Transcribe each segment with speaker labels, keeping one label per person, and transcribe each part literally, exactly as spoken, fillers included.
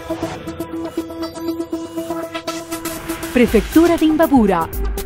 Speaker 1: Prefectura de Imbabura.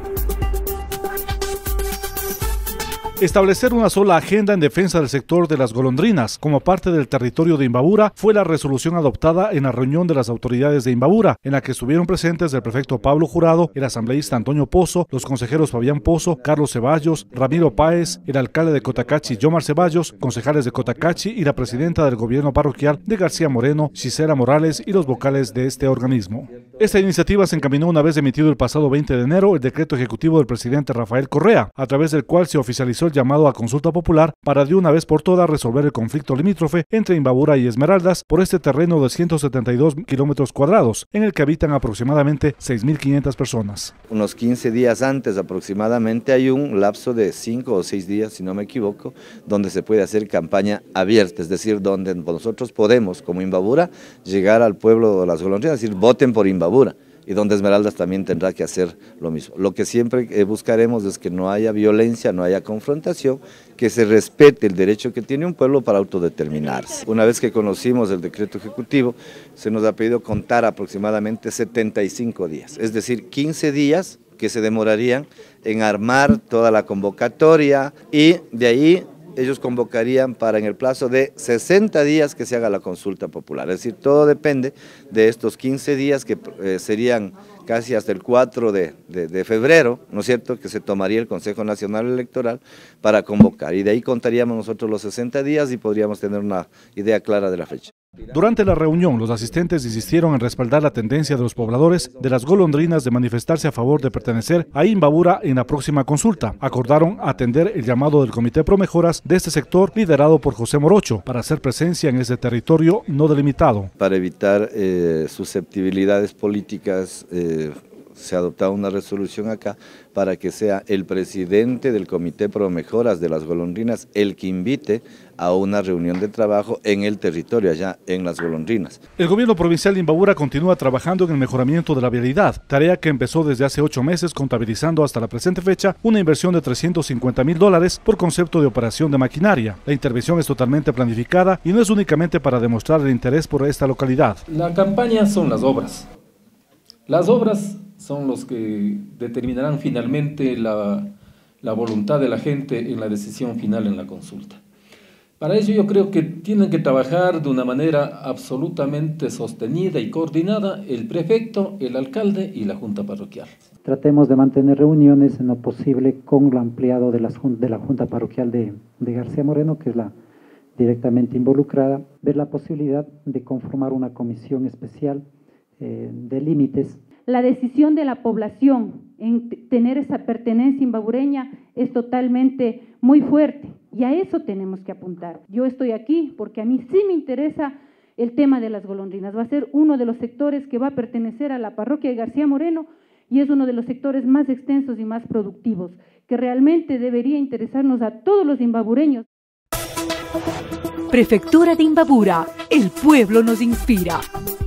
Speaker 2: Establecer una sola agenda en defensa del sector de las golondrinas como parte del territorio de Imbabura fue la resolución adoptada en la reunión de las autoridades de Imbabura, en la que estuvieron presentes el prefecto Pablo Jurado, el asambleísta Antonio Pozo, los consejeros Fabián Pozo, Carlos Ceballos, Ramiro Páez, el alcalde de Cotacachi, Yomar Ceballos, concejales de Cotacachi y la presidenta del gobierno parroquial de García Moreno, Gisela Morales, y los vocales de este organismo. Esta iniciativa se encaminó una vez emitido el pasado veinte de enero el decreto ejecutivo del presidente Rafael Correa, a través del cual se oficializó el llamado a consulta popular para de una vez por todas resolver el conflicto limítrofe entre Imbabura y Esmeraldas por este terreno de ciento setenta y dos kilómetros cuadrados, en el que habitan aproximadamente seis mil quinientas personas.
Speaker 3: Unos quince días antes aproximadamente hay un lapso de cinco o seis días, si no me equivoco, donde se puede hacer campaña abierta, es decir, donde nosotros podemos, como Imbabura, llegar al pueblo de las golondrinas, es decir, voten por Imbabura. Y donde Esmeraldas también tendrá que hacer lo mismo. Lo que siempre eh, buscaremos es que no haya violencia, no haya confrontación, que se respete el derecho que tiene un pueblo para autodeterminarse. Una vez que conocimos el decreto ejecutivo, se nos ha pedido contar aproximadamente setenta y cinco días, es decir, quince días que se demorarían en armar toda la convocatoria y de ahí ellos convocarían para en el plazo de sesenta días que se haga la consulta popular. Es decir, todo depende de estos quince días que eh, serían casi hasta el cuatro de, de, de febrero, ¿no es cierto?, que se tomaría el Consejo Nacional Electoral para convocar. Y de ahí contaríamos nosotros los sesenta días y podríamos tener una idea clara de la fecha.
Speaker 2: Durante la reunión, los asistentes insistieron en respaldar la tendencia de los pobladores de las golondrinas de manifestarse a favor de pertenecer a Imbabura en la próxima consulta. Acordaron atender el llamado del Comité Pro Mejoras de este sector, liderado por José Morocho, para hacer presencia en ese territorio no delimitado.
Speaker 3: Para evitar eh, susceptibilidades políticas, eh, se ha adoptado una resolución acá para que sea el presidente del Comité Pro Mejoras de las golondrinas el que invite a una reunión de trabajo en el territorio, allá en las golondrinas.
Speaker 2: El gobierno provincial de Imbabura continúa trabajando en el mejoramiento de la vialidad, tarea que empezó desde hace ocho meses, contabilizando hasta la presente fecha una inversión de trescientos cincuenta mil dólares por concepto de operación de maquinaria. La intervención es totalmente planificada y no es únicamente para demostrar el interés por esta localidad.
Speaker 4: La campaña son las obras. Las obras son los que determinarán finalmente la, la voluntad de la gente en la decisión final en la consulta. Para ello yo creo que tienen que trabajar de una manera absolutamente sostenida y coordinada el prefecto, el alcalde y la junta parroquial.
Speaker 5: Tratemos de mantener reuniones en lo posible con lo ampliado de, las, de la junta parroquial de, de García Moreno, que es la directamente involucrada, ver la posibilidad de conformar una comisión especial eh, de límites.
Speaker 6: La decisión de la población en tener esa pertenencia imbabureña es totalmente muy fuerte y a eso tenemos que apuntar. Yo estoy aquí porque a mí sí me interesa el tema de las golondrinas. Va a ser uno de los sectores que va a pertenecer a la parroquia de García Moreno y es uno de los sectores más extensos y más productivos, que realmente debería interesarnos a todos los imbabureños.
Speaker 1: Prefectura de Imbabura, el pueblo nos inspira.